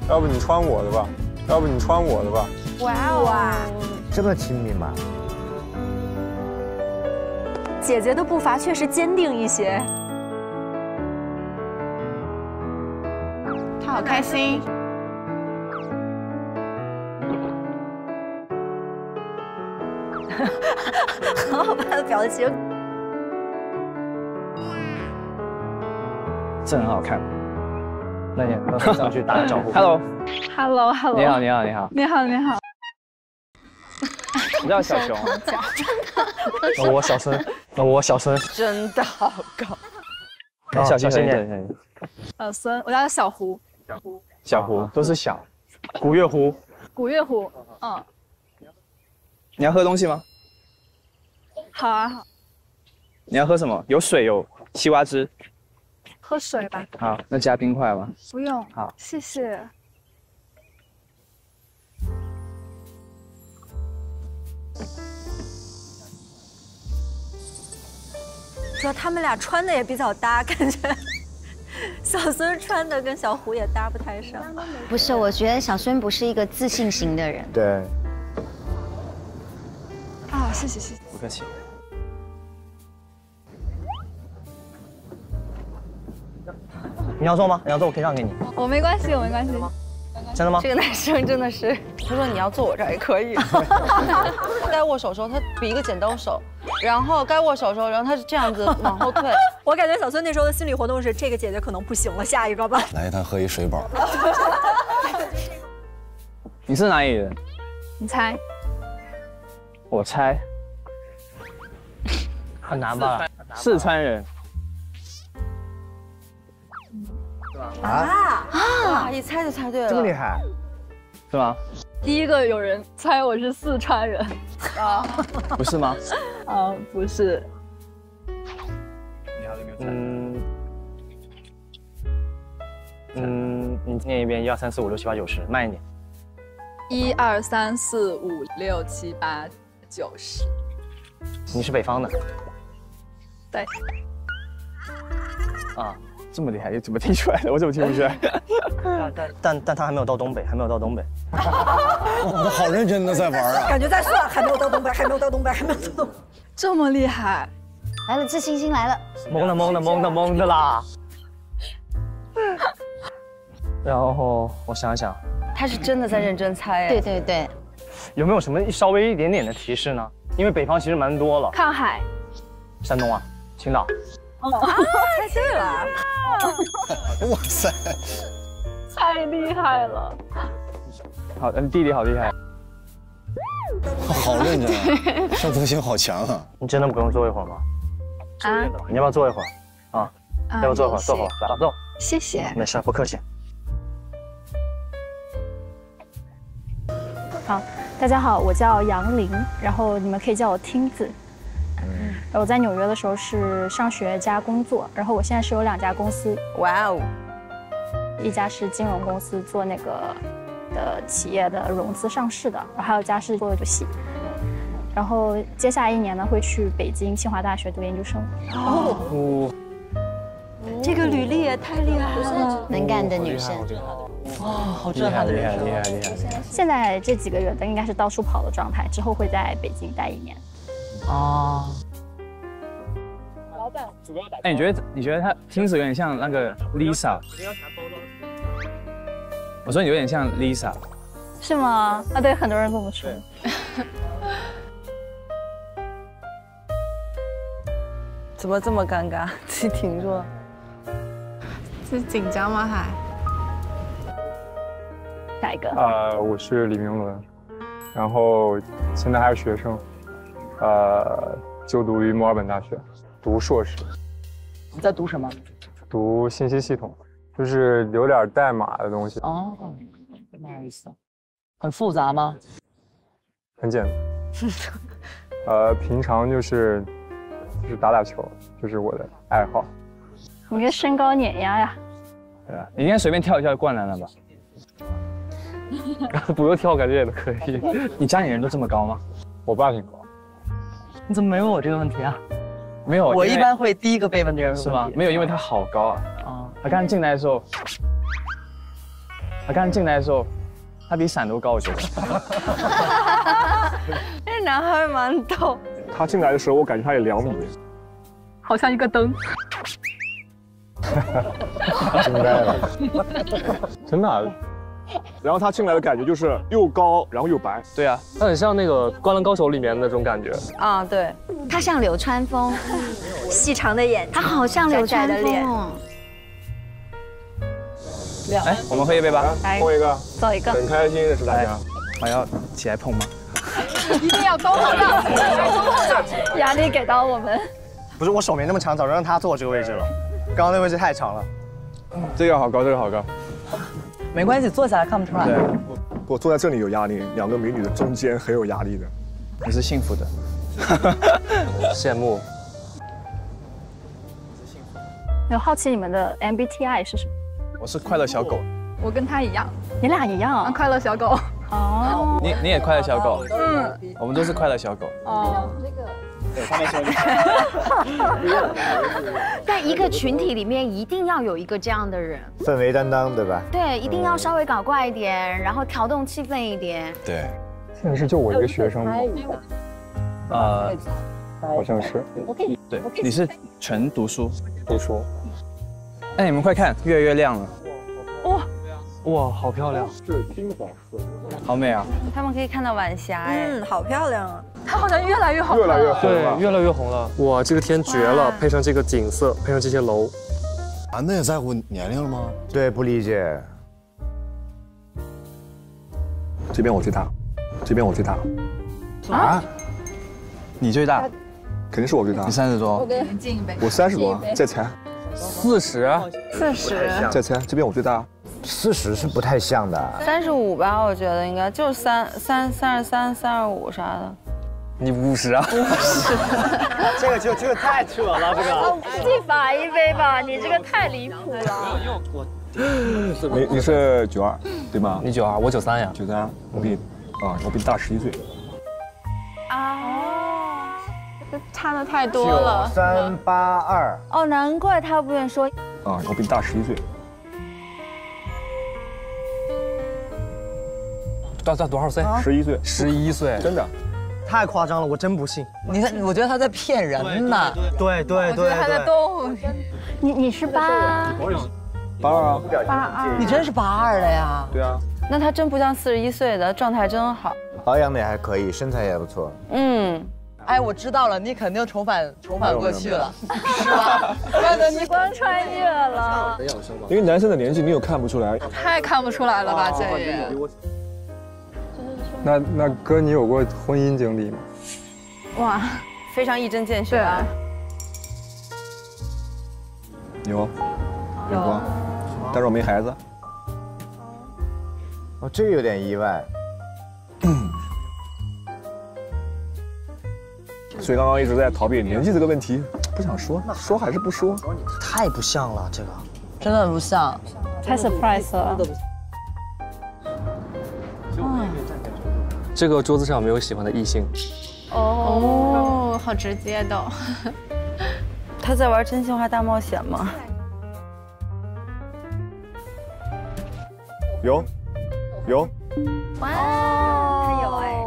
要不你穿我的吧，要不你穿我的吧。 哇哦， 这么亲密吗？ 姐姐的步伐确实坚定一些。 他好开心。 很好看的表情。 这很好看。那你上去打个招呼。 Hello。 你好。你叫小熊。我小孙。 真的好高。 小心点。 孙，我叫小胡。 小胡都是小。古月胡。嗯。你要喝东西吗？ 好啊，好。 你要喝什么？有水，有西瓜汁。 喝水吧。 好，那加冰块吧。 不用。 好， 谢谢。 主要他们俩穿的也比较搭，感觉小孙穿的跟小胡也搭不太上。 不是，我觉得小孙不是一个自信型的人。 对。 啊，谢谢。 不客气。你要做吗？你要做，我可以让给你。 我没关系。 真的吗？ 这个男生真的是，他说你要坐我这儿也可以。该握手的时候，他比一个剪刀手，然后该握手的时候，然后他是这样子往后退。 我感觉小孙那时候的心理活动是，这个姐姐可能不行了，下一个吧。 来一趟喝一水饱。 你是哪里人？ 你猜？ 我猜。 很难吧？ 四川人。 啊！一猜就猜对了， 这么厉害， 是吗？ 第一个有人猜我是四川人，啊， 不是吗？ 不是。 你念一遍1、2、3、4、5、6、7、8、9、10，慢一点。 1、2、3、4、5、6、7、8、9、10。 你是北方的？ 对。 啊。这么厉害，怎么听出来的？我怎么听不出来？但他还没有到东北， 哇，好认真的在玩啊！ 感觉在算，还没有到东北。 这么厉害， 来了，自信心来了。 懵的啦。然后我想想， 他是真的在认真猜。 对。 有没有什么稍微一点点的提示呢？因为北方其实蛮多了。 靠海。 山东啊，青岛。 猜对了。 哇塞， 太厉害了！ 好，弟弟好厉害， 好认真啊，胜负心好强啊！ 你真的不用坐一会儿吗？ 啊？ 你要不要坐一会儿？啊？要不要坐一会儿？坐会儿，早坐。 谢谢。 没事，不客气。 好，大家好，我叫杨玲，然后你们可以叫我听子。我在纽约的时候是上学加工作，然后我现在是有2家公司。 哇哦！ 一家是金融公司，做那个的企业的融资上市的，然后还有一家是做游戏。然后接下来1年呢，会去北京清华大学读研究生。 这个履历也太厉害了， 能干的女生。 哇，好震撼的人生！ 厉害！ 现在这几个月的应该是到处跑的状态，之后会在北京待1年。 啊。 哎，你觉得他听着有点像那个 Lisa？ 我说你有点像 Lisa， 是吗？啊，对，很多人这么说。 怎么这么尴尬？自己停住了。是紧张吗？还？ 下一个。 我是李明伦，然后现在还是学生，就读于墨尔本大学，读硕士。 你在读什么？ 读信息系统，就是有点代码的东西。 哦，不好意思，很复杂吗？ 很简单。平常就是打球，就是我的爱好。 你这身高碾压呀！ 对啊，你应该随便跳一跳就灌篮了吧？不用跳，感觉也都可以。你家里人都这么高吗？ 我爸挺高。 你怎么没问我这个问题啊？ 没有， 我一般会第一个被问这个问题。 是吗？没有，因为他好高啊。他刚进来的时候， 他刚进来的时候，他比伞都高，我觉得。 这男孩蛮逗。 他进来的时候，我感觉他有2米， 好像一个灯。 惊呆了， 真的啊。 然后他进来的感觉就是又高，然后又白。 对啊， 他很像那个《灌篮高手》里面那种感觉。 啊，对。 他像流川枫， 细长的眼睛， 他好像流川窄窄的脸。 枫。 哎，我们喝一杯吧。 碰一个， 走一个。 很开心认识大家。 我要起来碰吗？ 一定要高碰上，压力给到我们。 不是我手没那么长，早就让他坐这个位置了。刚刚那位置太长了。 这个好高，这个好高。 没关系，坐下来看不出来。 对，我坐在这里有压力，2个美女的中间很有压力的。 你是幸福的， 羡慕。 有好奇你们的 MBTI 是什么？ 我是快乐小狗。 我跟他一样，你俩一样，快乐小狗。哦， 你也快乐小狗。我们都是快乐小狗。 哦， 他们说。 在一个群体里面，一定要有一个这样的人， 氛围担当，对吧？ 对，一定要稍微搞怪一点，然后调动气氛一点。 对。 现在是就我一个学生吗？好像是。 对，你是纯读书。 读书。 哎，你们快看，越来越亮了。 哇， 哇，好漂亮！ 是金黄色， 好美啊！ 他们可以看到晚霞，哎， 好漂亮啊！ 它好像越来越好， 越来越红了， 对，越来越红了。哇，这个天绝了，配上这个景色，配上这些楼。 男的也在乎年龄了吗？ 对，不理解。 这边我最大，这边我最大。 啊？你最大？ 肯定是我最大。 你30多？ 我跟你近一杯。 我30多，再猜。 40， 再猜，这边我最大。 40是不太像的 ，35吧，我觉得应该就是33、35啥的。 你50啊 ？50，这个太扯了，这个。 自己罚一杯吧，你这个太离谱了。 你是92，对吗？ 你92，我93呀。 93，我比你大11岁。 啊，这差的太多了。 9382。 哦，难怪他不愿意说。 我比你大11岁。 多少岁 ？11岁 ，11岁， 真的， 太夸张了，我真不信。你看，我觉得他在骗人呢。对， 他在逗你是82 啊 ，82，你真是82的呀？ 对啊。 那他真不像41岁的，状态真好， 保养的也还可以，身材也不错。 哎，我知道了，你肯定重返过去了，是吧？ 时光穿越了。 因为男生的年纪你又看不出来， 太看不出来了吧？这也。 那哥，你有过婚姻经历吗？ 哇，非常一针见血啊！ 有过，但是我没孩子。 哦，这个有点意外。 所以刚刚一直在逃避年纪这个问题，不想说，说还是不说？ 太不像了，这个真的不像， 太 surprise 了。 这个桌子上没有喜欢的异性。 哦，好直接的。 他在玩真心话大冒险吗？ 有。 哇，他有哎。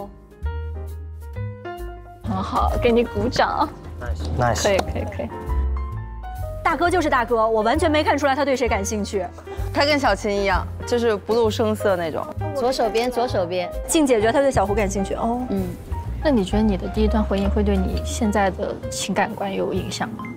很好，给你鼓掌。 nice， 可以。 大哥就是大哥，我完全没看出来他对谁感兴趣。 他跟小琴一样，就是不露声色那种。 左手边。 静姐觉得他对小胡感兴趣哦。 那你觉得你的第一段婚姻会对你现在的情感观有影响吗？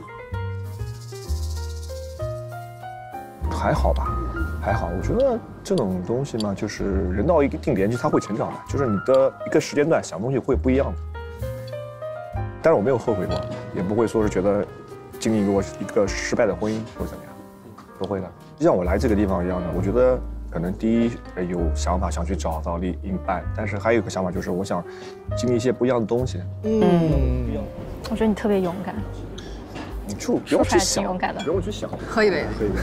还好吧，还好。我觉得这种东西嘛，就是人到一定年纪他会成长的，就是你的一个时间段想东西会不一样的。但是我没有后悔过，也不会说是觉得经历过一个失败的婚姻或者怎么样，不会的。就像我来这个地方一样的，我觉得可能第一有想法想去找到另一半，但是还有一个想法就是我想经历一些不一样的东西。 我觉得你特别勇敢。 你就不用去想， 勇敢的， 不用去想。 喝一杯。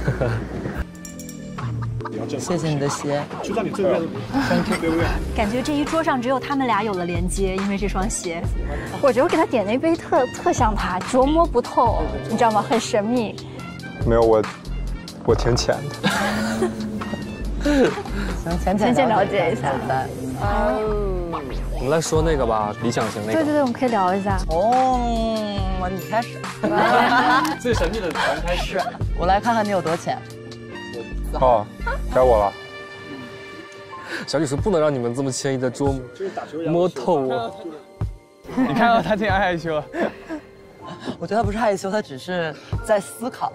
谢谢你的鞋， 就在你这边，对不对？ 感觉这一桌上只有他们俩有了连接，因为这双鞋。 我觉得我给他点那杯特像他，琢磨不透，你知道吗？很神秘。 没有我挺浅的。 行， 浅浅了解一下。 我们来说那个吧，理想型那个。 对对对，我们可以聊一下。 哦，你开始。 最神秘的从开始。 我来看看你有多浅。 哦，该我了。 小李说不能让你们这么轻易的摸透我。 你看到他这样害羞。 我觉得他不是害羞，他只是在思考。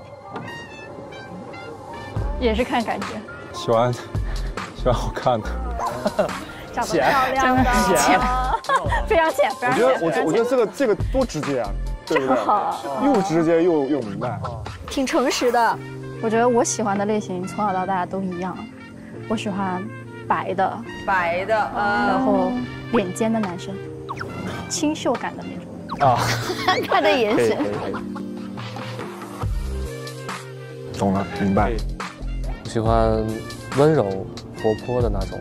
也是看感觉。 喜欢好看的。 长得漂亮的，非常浅，非常浅。 我觉得这个多直接啊，对不对？又直接又明白， 挺诚实的。 我觉得我喜欢的类型从小到大都一样，我喜欢白的，然后脸尖的男生，清秀感的那种。 啊，他的眼神。 懂了，明白。 我喜欢温柔活泼的那种。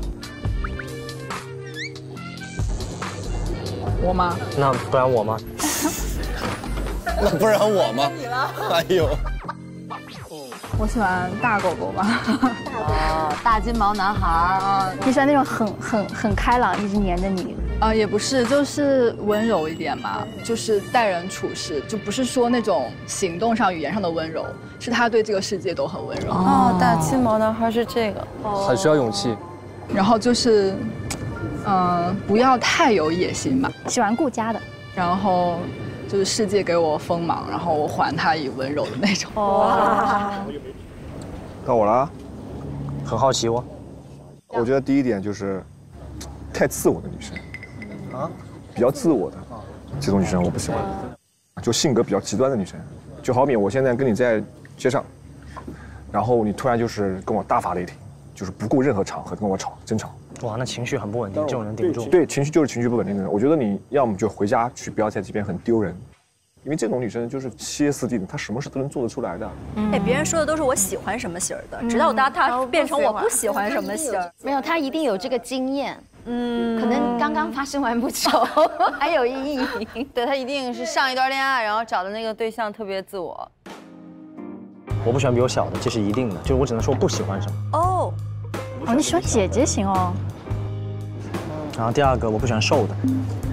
我吗？ 那不然我吗？ 那不然我吗？哎呦， 我喜欢大狗狗吧。 哦，大金毛男孩啊！ 你喜欢那种很开朗，一直黏着你？ 也不是，就是温柔一点嘛，就是待人处事，就不是说那种行动上、语言上的温柔，是他对这个世界都很温柔。 哦，大金毛男孩是这个， 很需要勇气。 然后就是，不要太有野心吧， 喜欢顾家的。 然后就是世界给我锋芒，然后我还他以温柔的那种。 哇， 到我了， 很好奇哦。 我觉得第一点就是太自我的女生。啊，比较自我的这种女生我不喜欢，就性格比较极端的女生，就好比我现在跟你在街上，然后你突然就是跟我大发雷霆，就是不顾任何场合跟我争吵。 哇，那情绪很不稳定，这种人顶不住。 对，情绪就是情绪不稳定的人。我觉得你要么就回家去，不要在这边很丢人，因为这种女生就是歇斯底里，她什么事都能做得出来的。 别人说的都是我喜欢什么型的，直到她变成我不喜欢什么型。 没有，她一定有这个经验。可能刚刚发生完不久，还有意义。 对，他一定是上一段恋爱，然后找的那个对象特别自我。 我不喜欢比我小的，这是一定的，就是我只能说不喜欢什么。 哦，你喜欢姐姐型哦。 然后第二个，我不喜欢瘦的。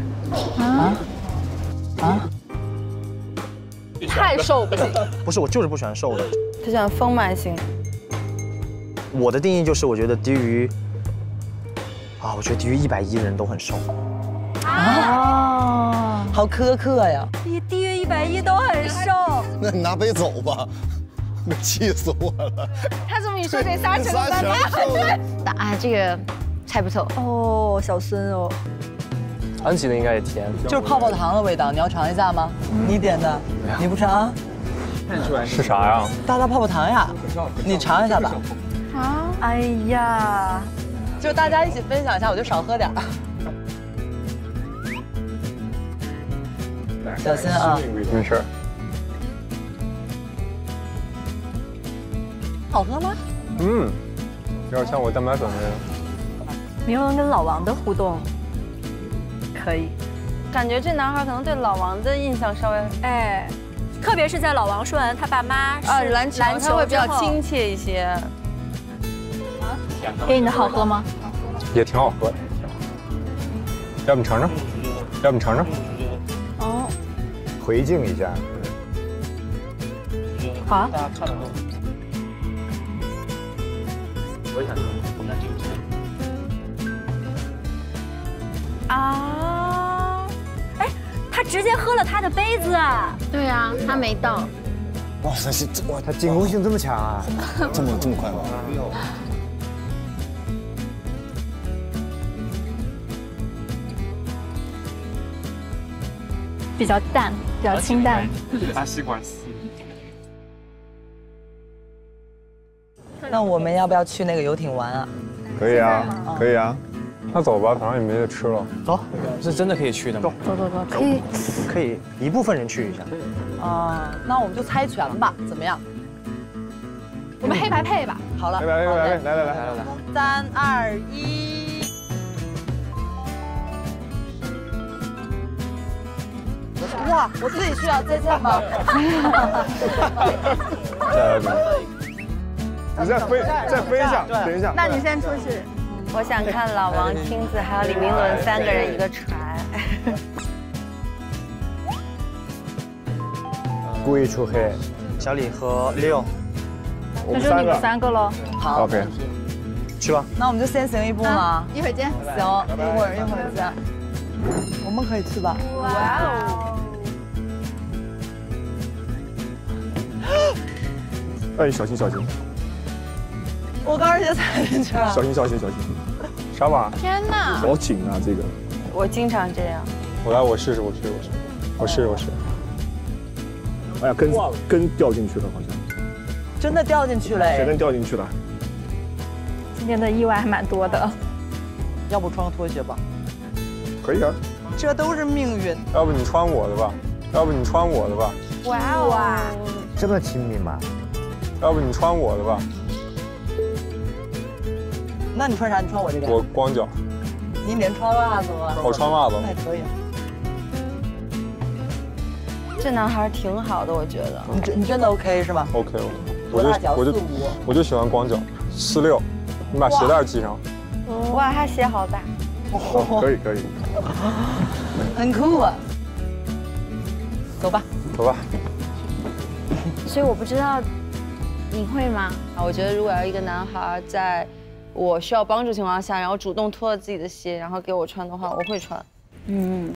太瘦不行。 不是，我就是不喜欢瘦的。 他喜欢丰满型。 我的定义就是，我觉得低于。我觉得低于110的人都很瘦。 好苛刻呀！ 低于110都很瘦。 那你拿杯走吧，气死我了。 他这么一说，这仨全都这个猜不透。 哦，小孙哦。 安琪的应该也甜， 就是泡泡糖的味道，你要尝一下吗？你点的，你不尝？ 看出来是啥呀？ 大泡泡糖呀，你尝一下吧。 哎呀。 就大家一起分享一下，我就少喝点。小心啊！ 没事。 好喝吗？ 有点像我蛋白粉味的。 明龙跟老王的互动可以， 感觉这男孩可能对老王的印象稍微特别是在老王说完他爸妈是篮球，他会比较亲切一些。 给你的好喝吗？ 也挺好喝的，要不你尝尝？要不你尝尝？ 哦，回敬一下。 好。 我也想尝。 他直接喝了他的杯子啊！ 对啊，他没倒。 哇塞，他进攻性这么强啊！ 这么快吗？ 比较淡，比较清淡。 大吸管吸。 那我们要不要去那个游艇玩啊？ 可以啊，可以啊。 那走吧，反正也没得吃了。 走，是真的可以去的吗？ 走， 可以一部分人去一下。 那我们就猜拳吧，怎么样？ 我们黑白配吧。 好了， 黑白，来。 3、2、1。哇，我自己去啊，再见吧。 你再飞一下，等一下。 那你先出去。 我想看老王、听子还有李明伦3个人一个船。 故意出黑。 小李和Leo， 那就你们3个喽。 好 ，OK， 去吧。 那我们就先行一步吗？ 一会儿见。 行，一会儿见。我们可以去吧？ 哇哦！ 哎，小心小心！ 我刚直接踩进去了。 小心！ 啥码？ 天哪！ 好紧啊，这个。 我经常这样。 我试试。 哎呀，根掉进去了，好像。 真的掉进去了。 谁能掉进去了？ 今天的意外还蛮多的。 要不穿个拖鞋吧？ 可以啊。 这都是命运。 要不你穿我的吧？ 哇哦！ 这么亲密吗？ 要不你穿我的吧？ 那你穿啥？你穿我这边。 我光脚。 你连穿袜子吗？ 我穿袜子。 那可以。 这男孩挺好的，我觉得。 你真的 OK 是吧 ？OK， 我就喜欢光脚，46，你把鞋带系上。 哇，他鞋好大。 可以。 很酷啊。走吧。 所以我不知道，你会吗？ 我觉得如果要一个男孩在我需要帮助情况下，然后主动脱了自己的鞋，然后给我穿的话，我会穿。